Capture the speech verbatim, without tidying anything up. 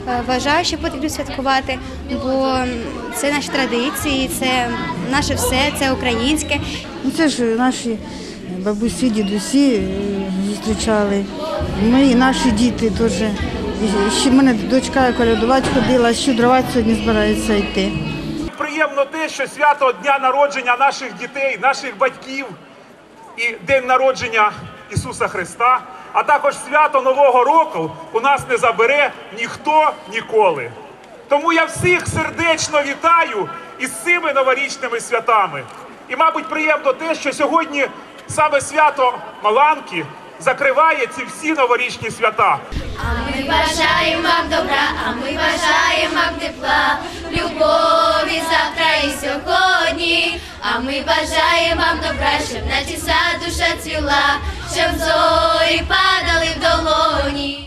вважаю, що потрібно святкувати, бо це наші традиції, це наше все, це українське. Ну, це ж наші бабусі, дідусі зустрічали. Ми і наші діти теж. Ще в мене дочка колядувати ходила, щедрувати сьогодні збирається йти. Приємно те, що свято дня народження наших дітей, наших батьків і день народження Ісуса Христа, а також свято Нового року у нас не забере ніхто ніколи. Тому я всіх сердечно вітаю із цими новорічними святами. І, мабуть, приємно те, що сьогодні саме свято Маланки закриває ці всі новорічні свята. А ми бажаємо вам добра, а ми бажаємо вам тепла, любові завтра і сьогодні. А ми бажаємо вам добра, щоб наче вся душа цвіла, щоб зорі падали в долоні.